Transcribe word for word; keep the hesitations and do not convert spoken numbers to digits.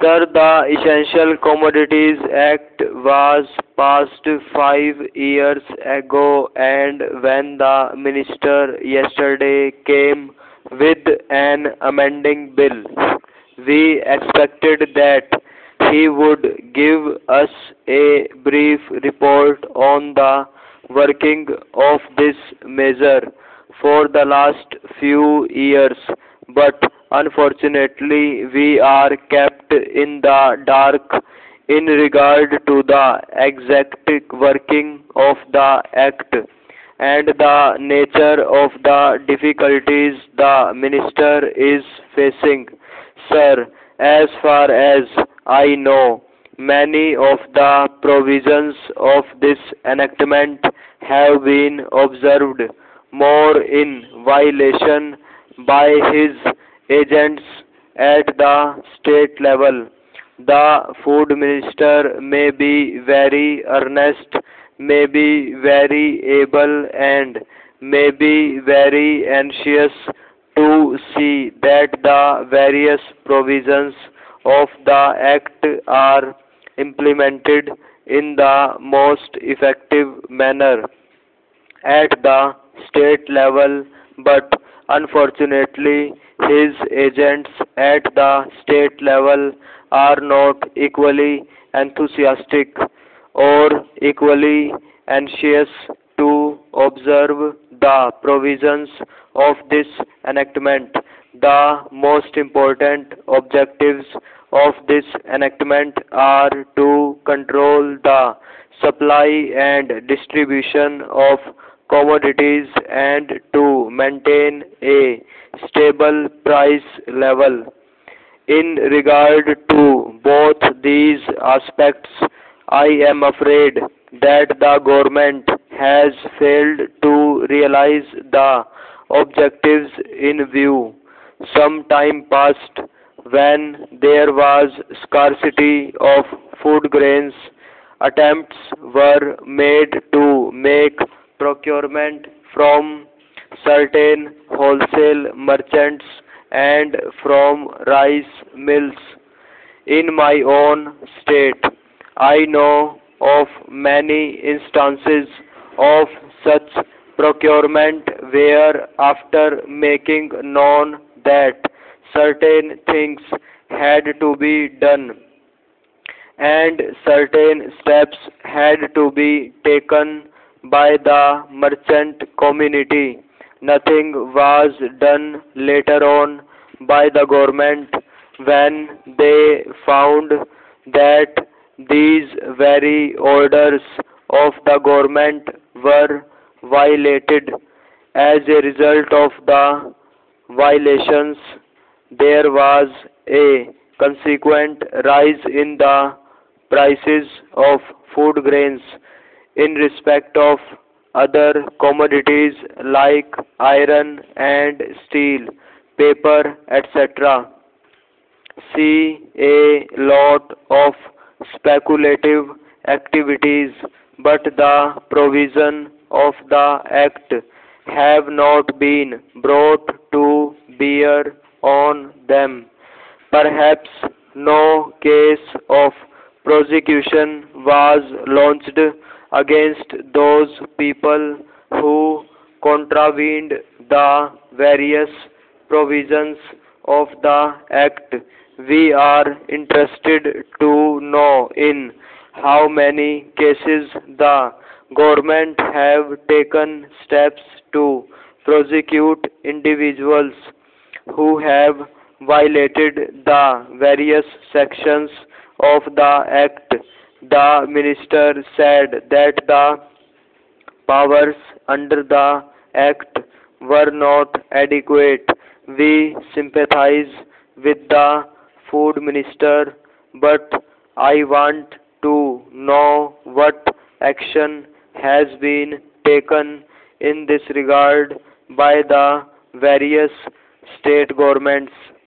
Sir, the Essential Commodities Act was passed five years ago, and when the minister yesterday came with an amending bill, we expected that he would give us a brief report on the working of this measure for the last few years, but unfortunately we are kept in the dark in regard to the exact working of the Act and the nature of the difficulties the minister is facing. Sir, as far as I know, many of the provisions of this enactment have been observed more in violation by his agents at the state level. The food minister may be very earnest, may be very able, and may be very anxious to see that the various provisions of the Act are implemented in the most effective manner at the state level, but unfortunately his agents at the state level are not equally enthusiastic or equally anxious to observe the provisions of this enactment. The most important objectives of this enactment are to control the supply and distribution of commodities and to maintain a stable price level. In regard to both these aspects, I am afraid that the government has failed to realize the objectives in view. Some time passed when there was scarcity of food grains. Attempts were made to make procurement from certain wholesale merchants and from rice mills. In my own state, I know of many instances of such procurement where, after making known that certain things had to be done and certain steps had to be taken by the merchant community, nothing was done later on by the government when they found that these very orders of the government were violated. As a result of the violations, there was a consequent rise in the prices of food grains. In respect of other commodities like iron and steel, paper, et cetera, see a lot of speculative activities, but the provision of the Act have not been brought to bear on them. Perhaps no case of prosecution was launched against those people who contravened the various provisions of the Act. We are interested to know in how many cases the government have taken steps to prosecute individuals who have violated the various sections of the Act. The minister said that the powers under the Act were not adequate. We sympathize with the food minister, but I want to know what action has been taken in this regard by the various state governments.